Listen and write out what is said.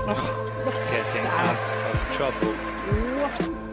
Oh, look at getting that. out of trouble. What?